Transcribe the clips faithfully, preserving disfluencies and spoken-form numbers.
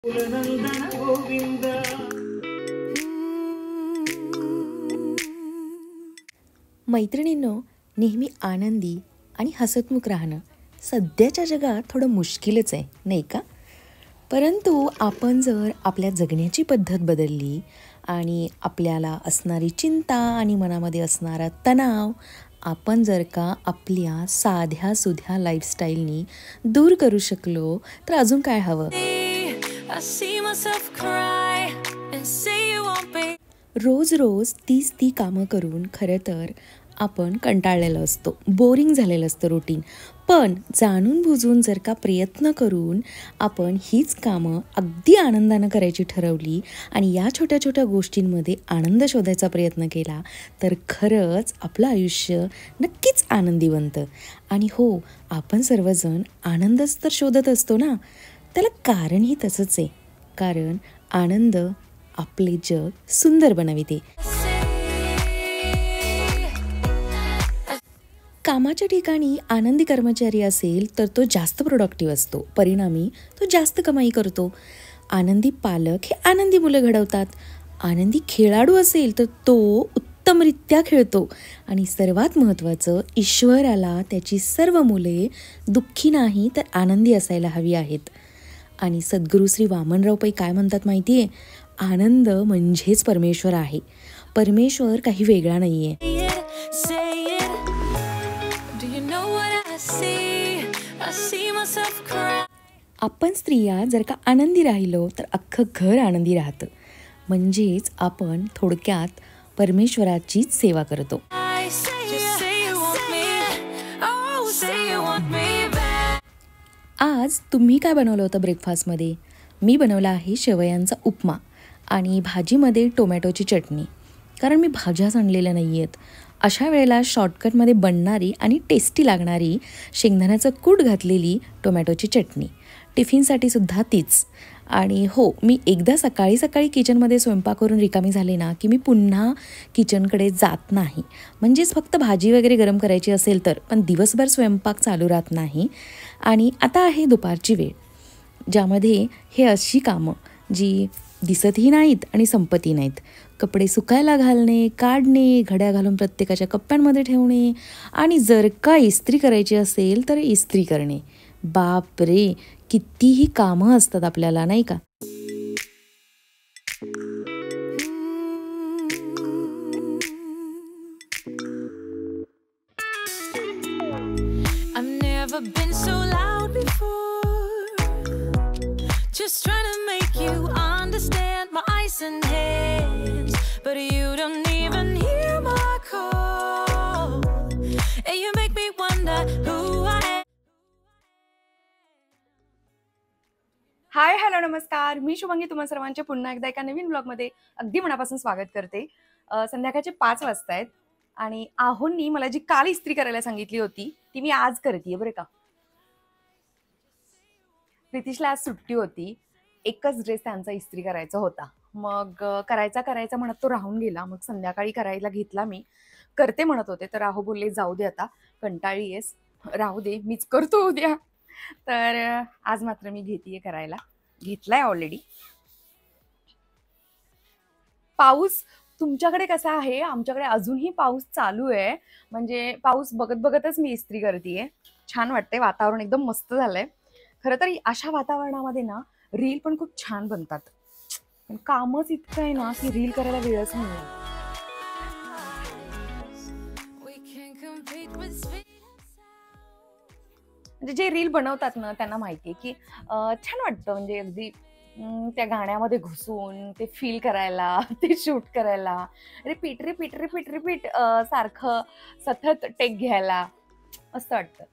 कुलनंदन गोविंद. मैत्रिणींनो, नेहमी आनंदी आणि हसतमुख राहणं सध्याच्या जगात थोडं मुश्किलच आहे, नाही का? परंतु आपण जर आपल्या जगण्याची पद्धत बदलली आणि आपल्याला असणारी चिंता आणि मनामध्ये असणारा तणाव आपण जर का आपल्या साध्या सुध्या लाईफस्टाईलनी दूर करू शकलो, तर अजून काय हवं? रोज रोज तीच ती कामं करून खरं तर आपण कंटाळलेलो असतो, बोरिंग झालेलं असतं रुटीन. पण जाणून बुजून जर का प्रयत्न करून आपण हीच कामं अगदी आनंदानं करायची ठरवली आणि या छोट्या छोट्या गोष्टींमध्ये आनंद शोधायचा प्रयत्न केला, तर खरंच आपलं आयुष्य नक्कीच आनंदी बनतं. आणि हो, आपण सर्वजण आनंदच तर शोधत असतो ना, त्याला कारणही तसंच आहे. कारण आनंद आपले जग सुंदर बनविते. कामाच्या ठिकाणी आनंदी कर्मचारी असेल तर तो जास्त प्रोडक्टिव्ह असतो, परिणामी तो जास्त कमाई करतो. आनंदी पालक हे आनंदी मुलं घडवतात. आनंदी खेळाडू असेल तर तो उत्तमरित्या खेळतो. आणि सर्वात महत्त्वाचं, ईश्वराला त्याची सर्व मुले दुःखी नाही तर आनंदी असायला हवी आहेत. आणि सद्गुरू श्री वामनराव पै काय म्हणतात माहिती आहे? आनंद म्हणजेच परमेश्वर आहे. परमेश्वर काही वेगळा नाही आहे. आपण स्त्रिया जर का आनंदी राहिलो तर अख्खं घर आनंदी राहतं. म्हणजेच आपण थोडक्यात परमेश्वराचीच सेवा करतो. आज तुम्ही काय बनवलं होतं ब्रेकफास्टमध्ये? मी बनवला आहे शेवयांचा उपमा आणि भाजीमध्ये टोमॅटोची चटणी. कारण मी भाज्याच आणलेल्या नाही आहेत. अशा वेळेला शॉर्टकटमध्ये बनणारी आणि टेस्टी लागणारी शेंगदाण्याचं कूट घातलेली टोमॅटोची चटणी. टिफिनसाठी सुद्धा तीच. आणि हो, मी एकदा सकाळी सकाळी किचनमध्ये स्वयंपाक करून रिकामी झाले ना, की मी पुन्हा किचनकडे जात नाही. म्हणजेच फक्त भाजी वगैरे गरम करायची असेल तर, पण दिवसभर स्वयंपाक चालू राहत नाही. आणि आता आहे दुपारची वेळ, ज्यामध्ये हे अशी कामं जी दिसतही नाहीत आणि संपतही नाहीत. कपडे सुकायला घालणे, काढणे, घड्या घालून प्रत्येकाच्या कप्प्यांमध्ये ठेवणे आणि जर का इस्त्री करायची असेल तर इस्त्री करणे. बाप रे, कितीही कामं असतात आपल्याला, नाही का? Just trying to make you understand my ice and hands, but you don't even hear my call, and you make me wonder who I am. Hi, hello, नमस्कार. मी शुभांगी तुम्हा सर्वांचे पुन्हा एकदा एका नवीन ब्लॉगमध्ये अगदी मनापासून स्वागत करते. अ, संध्याकाळचे पाच वाजता आहेत आणि आहोंनी मला जी काल इस्त्री करायला सांगितली होती ती मी आज करते बरं का. प्रितिशला आज सुट्टी होती. एकच ड्रेस त्यांचा इस्त्री करायचा होता. मग अ, करायचा करायचा म्हणत तो राहून गेला. मग संध्याकाळी करायला घेतला मी. करते म्हणत होते तर राहू बोलले, जाऊ दे आता, कंटाळी आहेस, राहू दे, मीच करतो उद्या. तर अ, आज मात्र मी घेतेय करायला. घेतलाय ऑलरेडी. पाऊस तुमच्याकडे कसा आहे? आमच्याकडे अजूनही पाऊस चालू आहे. म्हणजे पाऊस बघत बघतच मी इस्त्री करतेय. छान वाटतंय, वातावरण एकदम मस्त झालंय. खरं तर अशा वातावरणामध्ये ना रील पण खूप छान बनतात. पण कामच इतकं आहे ना की रील करायला वेळच नाही. म्हणजे जे रील बनवतात ना त्यांना माहितीये की अं, छान वाटतं. म्हणजे अगदी अं, त्या गाण्यामध्ये घुसून ते फील करायला, ते शूट करायला, रिपीट रिपीट रिपीट रिपीट सारखं सतत टेक घ्यायला मस्त वाटतं.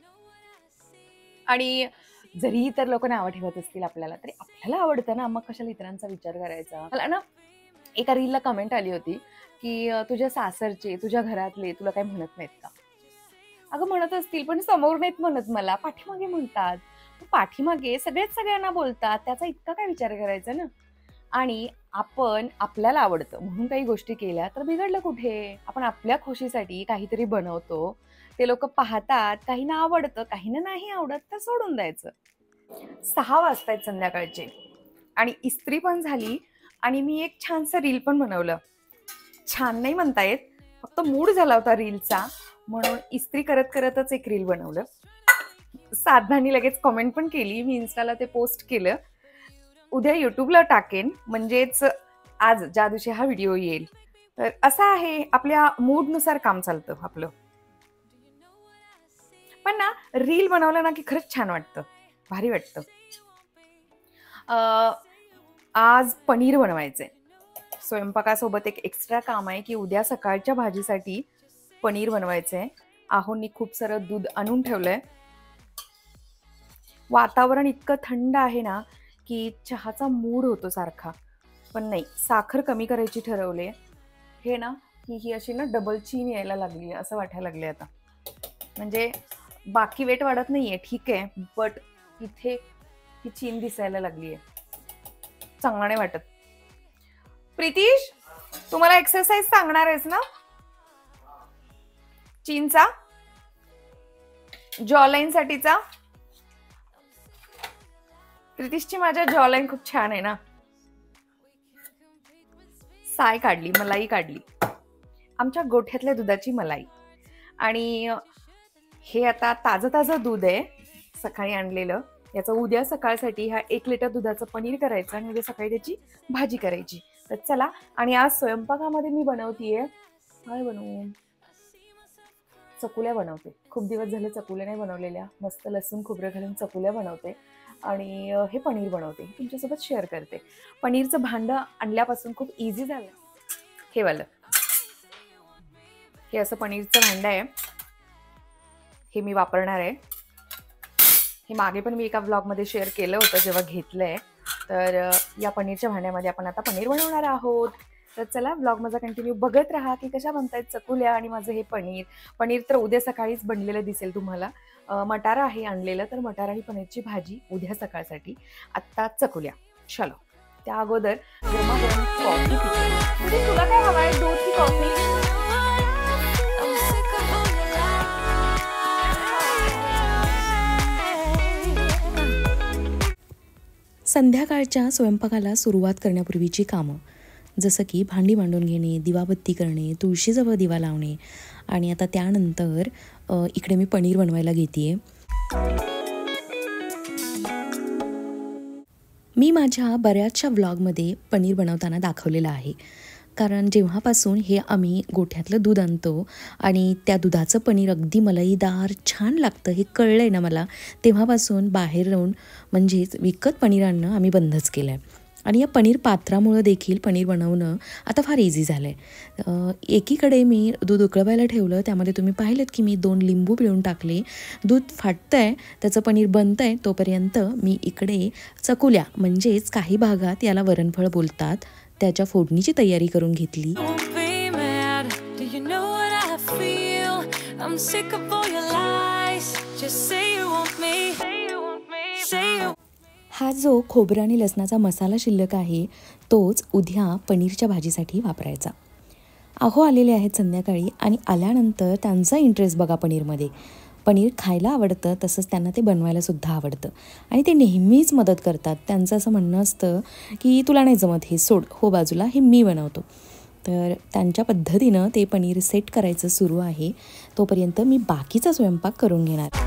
आणि जरी इतर लोक नावं ठेवत असतील आपल्याला, तरी आपल्याला आवडतं ना, मग कशाला इतरांचा विचार करायचा. मला ना एका रीलला कमेंट आली होती की अ, तुझ्या सासरचे, तुझ्या घरातले तुला काही म्हणत नाहीत का? अगं म्हणत असतील, पण समोर नाहीत म्हणत मला, पाठीमागे म्हणतात. मग पाठीमागे सगळेच सगळ्यांना बोलतात, त्याचा इतका काय विचार करायचा ना. आणि आपण आपल्याला आवडतं म्हणून काही गोष्टी केल्या तर बिघडलं कुठे? आपण आपल्या खुशीसाठी काहीतरी बनवतो, ते लोक पाहतात, काहींना आवडतं, काहींना नाही आवडत, तर सोडून द्यायचं. सहा वाजतायत संध्याकाळचे आणि इस्त्री पण झाली आणि मी एक छानसं रील पण बनवलं. छान नाही म्हणता येत, फक्त मूड झाला होता रीलचा म्हणून इस्त्री करत करतच एक रील बनवलं. साधनाने लगेच कमेंट पण केली, मी इन्स्टाला ते पोस्ट केलं. उद्या यूट्यूबला टाकेन, म्हणजेच आज ज्या दिवशी हा व्हिडिओ येईल. तर असं आहे, आपल्या मूडनुसार काम चालतं आपलं. पण ना रील बनवलं ना की खरंच छान वाटतं, भारी वाटतं. आज पनीर बनवायचंय. स्वयंपाकासोबत एक एक्स्ट्रा काम आहे की उद्या सकाळच्या भाजीसाठी पनीर बनवायचंय. आहोंनी खूप सारं दूध आणून ठेवलंय. वातावरण इतकं थंड आहे ना की चहाचा मूड होतो सारखा. पण नाही, साखर कमी करायची ठरवले. हे ना ही ही अशी ना डबल चीन यायला लागली असं वाटायला लागले आता. म्हणजे बाकी वेट वाढत नाहीये, ठीक आहे, बट इथे ही चीन दिसायला लागली आहे. चांगला नाही वाटत. प्रितीश, तुम्हाला एक्सरसाइज सांगणार आहेस ना चीनचा, जॉलाईन साठीचा? प्रितीशची माझ्या जॉलाईन खूप छान आहे ना. साय काढली, मलाई काढली, आमच्या गोठ्यातल्या दुधाची मलाई. आणि हे आता ताजं ताजं दूध आहे, सकाळी आणलेलं. याचं उद्या सकाळसाठी ह्या एक लिटर दुधाचं पनीर करायचं आणि उद्या सकाळी त्याची भाजी करायची. तर चला, आणि आज स्वयंपाकामध्ये मी बनवतीये, काय बनवू, चकुल्या बनवते. खूप दिवस झाले चकुल्या नाही बनवलेल्या. मस्त लसूण खोबरं घालून चकुल्या बनवते आणि हे पनीर बनवते, तुमच्यासोबत शेअर करते. पनीरचं भांडं आणल्यापासून खूप इझी झालं. हे वालं, हे असं पनीरचं भांडं आहे, हे मी वापरणार आहे. हे मागे पण मी एका व्लॉगमध्ये शेअर केलं होतं जेव्हा घेतलंय. तर या पनीरच्या भांड्यामध्ये आपण आता पनीर बनवणार आहोत. तर चला, व्लॉग माझा कंटिन्यू बघत राहा की कशा बनतायत चकुल्या आणि माझं हे पनीर. पनीर तर उद्या सकाळीच बनलेलं दिसेल तुम्हाला. मटारा आहे आणलेलं, तर मटारा आणि पनीरची भाजी उद्या सकाळसाठी. आत्ता चकुल्या. चलो, त्या अगोदर गरमागरम कॉफी पिते. तुला काय हवं आहे, दूध की कॉफी? संध्याकाळच्या स्वयंपाकाला सुरुवात करण्यापूर्वीची कामं, जसं की भांडी मांडून घेणे, दिवाबत्ती करणे, तुळशीजवळ दिवा लावणे. आणि आता त्यानंतर इकडे मी पनीर बनवायला घेते. मी माझ्या बऱ्याचशा व्लॉगमध्ये पनीर बनवताना दाखवलेलं आहे. कारण जेव्हापासून हे आम्ही गोठ्यातलं दूध आणतो आणि त्या दुधाचं पनीर अगदी मलईदार छान लागतं हे कळलं आहे ना मला, तेव्हापासून बाहेर राहून म्हणजेच विकत पनीर आणणं आम्ही बंदच केलं आहे. आणि या पनीर पात्रामुळं देखील पनीर बनवणं आता फार इझी झालं आहे. एकीकडे मी दूध उकळवायला ठेवलं, त्यामध्ये तुम्ही पाहिलेत की मी दोन लिंबू पिळून टाकले. दूध फाटतं आहे, त्याचं पनीर बनतं आहे, तोपर्यंत मी इकडे चकुल्या, म्हणजेच काही भागात याला वरणफळ बोलतात, त्याच्या फोडणीची तयारी करून घेतली. हा जो खोबरं आणि लसणाचा मसाला शिल्लक आहे तोच उद्या पनीरच्या भाजीसाठी वापरायचा. अहो आलेले आहेत संध्याकाळी आणि आल्यानंतर त्यांचा इंटरेस्ट बघा पनीरमध्ये. पनीर खायला आवडतं, तसंच त्यांना ते बनवायलासुद्धा आवडतं आणि ते नेहमीच मदत करतात. त्यांचं असं म्हणणं असतं की तुला नाही जमत, हे सोड, हो बाजूला, हे मी बनवतो. तर त्यांच्या पद्धतीनं ते पनीर सेट करायचं सुरू आहे. तोपर्यंत मी बाकीचा स्वयंपाक करून घेणार.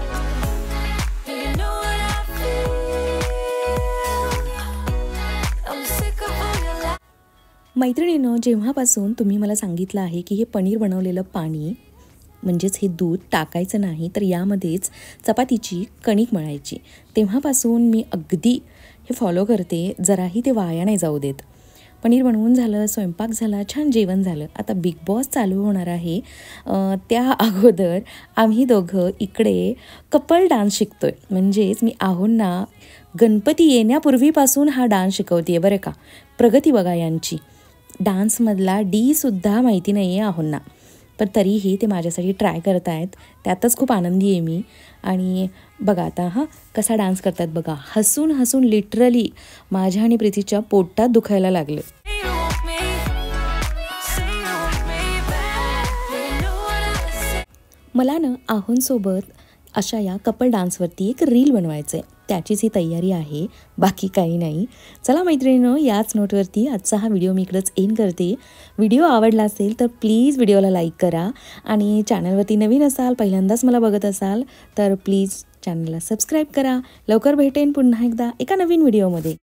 मैत्रिणीनं, जेव्हापासून तुम्ही मला सांगितलं आहे की हे पनीर बनवलेलं पाणी म्हणजेच हे दूध टाकायचं नाही तर यामध्येच चपातीची कणिक मळायची, तेव्हापासून मी अगदी हे फॉलो करते. जराही ते वाया नाही जाऊ देत. पनीर बनवून झालं, स्वयंपाक झाला, छान जेवण झालं. आता बिग बॉस चालू होणार आहे. त्या अगोदर आम्ही दोघं इकडे कपल डान्स शिकतो आहे. म्हणजेच मी आहोंना गणपती येण्यापूर्वीपासून हा डान्स शिकवते आहे बरं का. प्रगती बघा यांची. डान्समधला डीसुद्धा माहिती नाही आहे आहोंना, पण तरीही ते माझ्यासाठी ट्राय करत आहेत. त्यातच खूप आनंदी आहे मी. आणि बघा आता हा कसा डान्स करतात बघा. हसून हसून लिटरली माझ्या आणि प्रीतीच्या पोटात दुखायला लागलं. मला ना आहोंसोबत अशा या कपल डान्सवरती एक रील बनवायचं आहे, त्याचीच ही तयारी आहे, बाकी काही नाही. चला मैत्रिणींनो, याच नोटवरती आजचा हा व्हिडिओ मी इकडंच एंड करते. व्हिडिओ आवडला असेल तर प्लीज व्हिडिओला लाईक करा आणि चॅनलवरती नवीन असाल, पहिल्यांदाच मला बघत असाल तर प्लीज चॅनलला सबस्क्राईब करा. लवकर भेटेन पुन्हा एकदा एका नवीन व्हिडिओमध्ये.